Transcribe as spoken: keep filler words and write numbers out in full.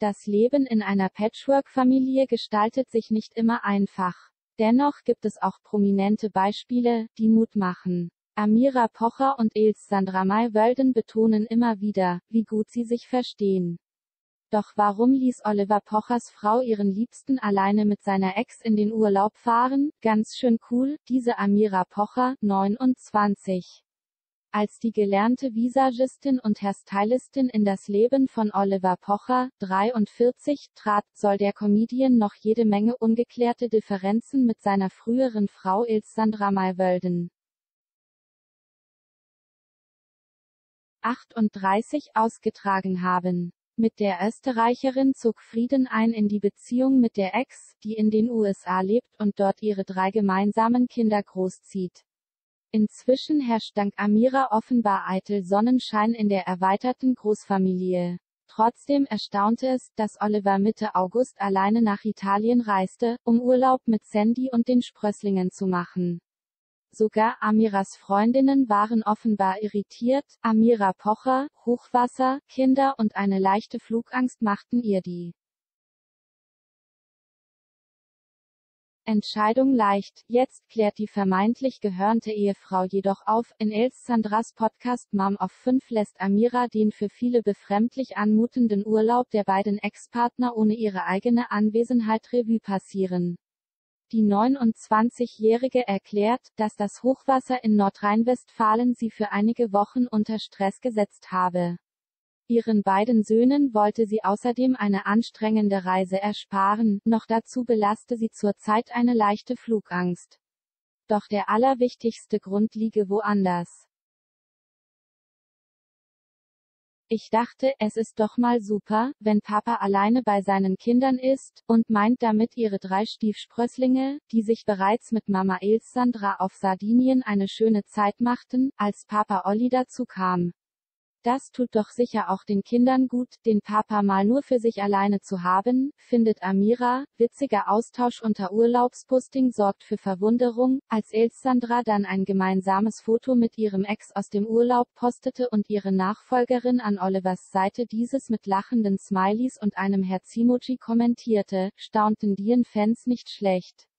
Das Leben in einer Patchwork-Familie gestaltet sich nicht immer einfach. Dennoch gibt es auch prominente Beispiele, die Mut machen. Amira Pocher und Elsandra May-Wölden betonen immer wieder, wie gut sie sich verstehen. Doch warum ließ Oliver Pochers Frau ihren Liebsten alleine mit seiner Ex in den Urlaub fahren? Ganz schön cool, diese Amira Pocher, neunundzwanzig. Als die gelernte Visagistin und Hairstylistin in das Leben von Oliver Pocher, dreiundvierzig, trat, soll der Comedian noch jede Menge ungeklärte Differenzen mit seiner früheren Frau Elsandra May-Wölden, achtunddreißig, ausgetragen haben. Mit der Österreicherin zog Frieden ein in die Beziehung mit der Ex, die in den U S A lebt und dort ihre drei gemeinsamen Kinder großzieht. Inzwischen herrscht dank Amira offenbar eitel Sonnenschein in der erweiterten Großfamilie. Trotzdem erstaunte es, dass Oliver Mitte August alleine nach Italien reiste, um Urlaub mit Sandy und den Sprösslingen zu machen. Sogar Amiras Freundinnen waren offenbar irritiert. Amira Pocher, Hochwasser, Kinder und eine leichte Flugangst machten ihr die Entscheidung leicht. Jetzt klärt die vermeintlich gehörnte Ehefrau jedoch auf. In Elsandras Podcast Mom of fünf lässt Amira den für viele befremdlich anmutenden Urlaub der beiden Ex-Partner ohne ihre eigene Anwesenheit Revue passieren. Die neunundzwanzigjährige erklärt, dass das Hochwasser in Nordrhein-Westfalen sie für einige Wochen unter Stress gesetzt habe. Ihren beiden Söhnen wollte sie außerdem eine anstrengende Reise ersparen, noch dazu belaste sie zurzeit eine leichte Flugangst. Doch der allerwichtigste Grund liege woanders. Ich dachte, es ist doch mal super, wenn Papa alleine bei seinen Kindern ist, und meint damit ihre drei Stiefsprösslinge, die sich bereits mit Mama Elsandra auf Sardinien eine schöne Zeit machten, als Papa Olli dazu kam. Das tut doch sicher auch den Kindern gut, den Papa mal nur für sich alleine zu haben, findet Amira. Witziger Austausch unter Urlaubsposting sorgt für Verwunderung, als Elsandra dann ein gemeinsames Foto mit ihrem Ex aus dem Urlaub postete und ihre Nachfolgerin an Olivers Seite dieses mit lachenden Smileys und einem Herz-Emoji kommentierte, staunten die Fans nicht schlecht.